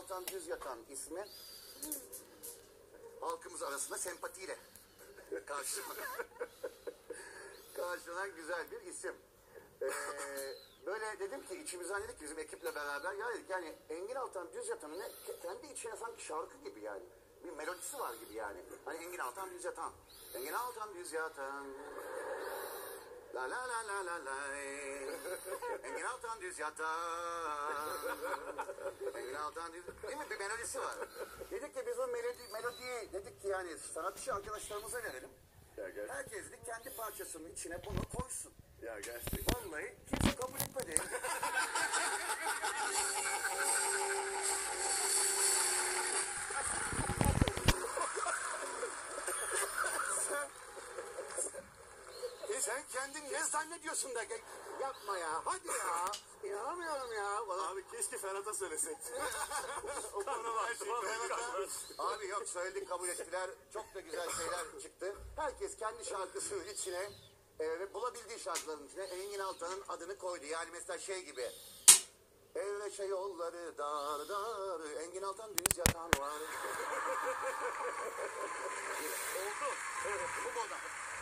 Altan Düz Yatan ismi halkımız arasında sempatiyle karşılanan güzel bir isim. Böyle dedim ki içimizden dedik ki bizim ekiple beraber ya dedik yani Engin Altan Düz Yatan'ın kendi içine sanki şarkı gibi yani. Bir melodisi var gibi yani. Hani Engin Altan Düz Yatan. Engin Altan Düz Yatan. La la la la la la. Engin Altan Düz Yatan. Engin Altan Düz. Değil mi? Bir melodisi var. Dedik ki biz o melodiyi dedik ki yani sanatçı arkadaşlarımıza verelim. Herkes de kendi parçasının içine bunu koysun. Ya gerçekten. Vallahi kimse kabul etmedi. Sen kendini ne zannediyorsun da yapma ya. Hadi ya. İnanamıyorum ya. Vallahi... Abi keşke Ferhat'a söylesek. O konu var. Abi yok söyledik kabul ettiler. Çok da güzel şeyler çıktı. Herkes kendi şarkısının içine ve bulabildiği şarkıların içine Engin Altan'ın adını koydu. Yani mesela şey gibi. Evreşe yolları dar dar. Engin Altan Düz Yatan var. Oldu. Bu moda.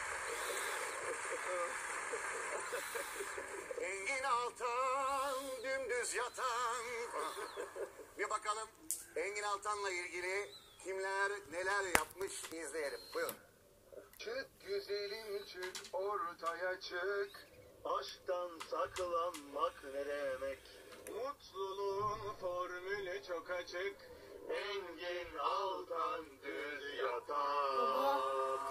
Engin Altan dümdüz yatan. Bir bakalım Engin Altan'la ilgili kimler neler yapmış izleyelim. Buyurun. Çık güzelim çık ortaya çık. Aşktan saklanmak ne demek? Mutluluğun formülü çok açık. Engin Altan Düz Yatan.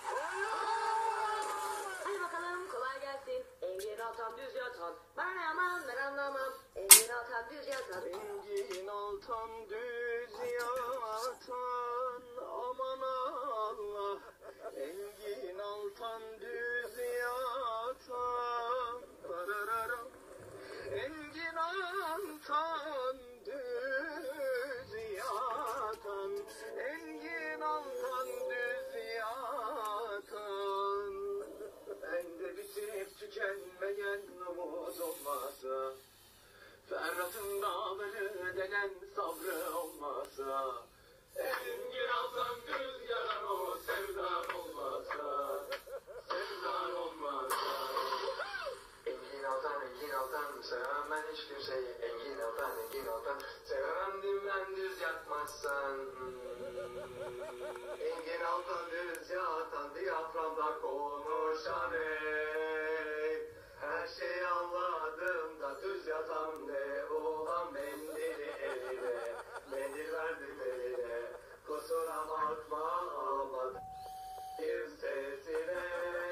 Hadi bakalım kolay gelsin. Engin Altan Düz Yatan. Ben aman ben anlamam. Engin Altan Düz Yatan. Engin Altan Düz Yatan. Aman Allah. Engin Altan Düz Yatan. Darararam. Engin Altan Düz Yatan. Engin Altan Düz Yatan. Bende bitip tükenmeyen umut olmasa, Ferhat'ın dağları denen sabrı olmasa, Engin Altan Düz Yatan o sevdan olmasa, sevdan olmasa. Engin Altan sevmem ben hiç kimseyi. Engin Altan sevmem dimden düz yatmazsan. Engin Altan Düz Yatan diyaframda konuşan ey. Her şeyi anladım da düz yatan de. Oha mendili eline, mendil verdim eline. Kusura bakma almadım bir sesine.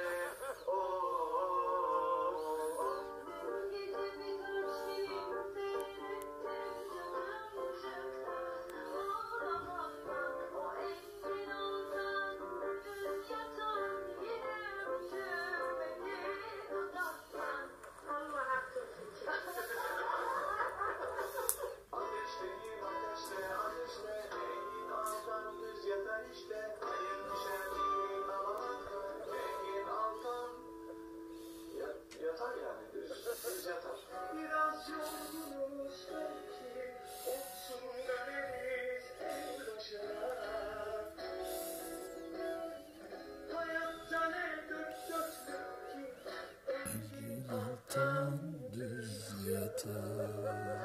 Biraz yorgunuz belki, olsun döneriz en başına. Hayatta ne dört dörtlük ki, Engin Altan Düz Yatan.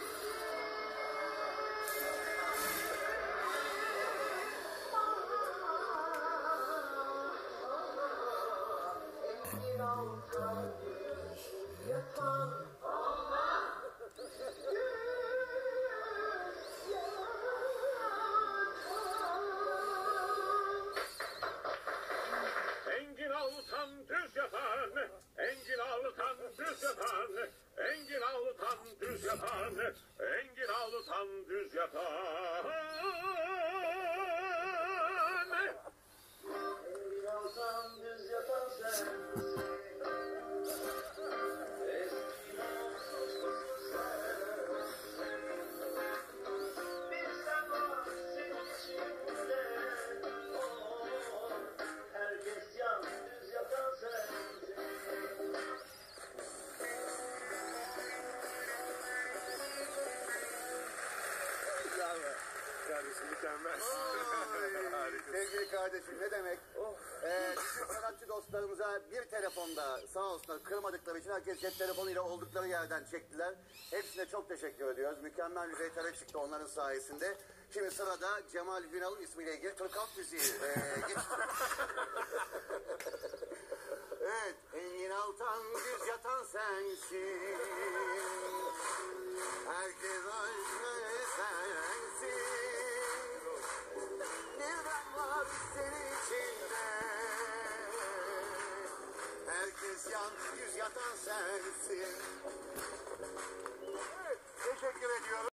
Engin Altan Düz Yatan. Engin Altan Düz Yatan, Engin Altan Düz Yatan, Engin Altan Düz Yatan, Engin Altan Düz Yatan. Engin Altan Düz Yatan sensin. Eskiden Mükemmel. Harika. Sevgili kardeşim ne demek? Bütün sanatçı dostlarımıza bir telefonda sağ olsunlar kırmadıkları için herkes cep telefonuyla oldukları yerden çektiler. Hepsine çok teşekkür ediyoruz. Mükemmel bir VTR çıktı onların sayesinde. Şimdi sırada Cemal Günal'ın ismiyle ilgili Türk halk müziği evet, Engin Altan düz yatan sensin. Herkes aşkı sensin. Nereden var senin içinde? Herkes düz yatan sensin. Evet, teşekkür ediyorum.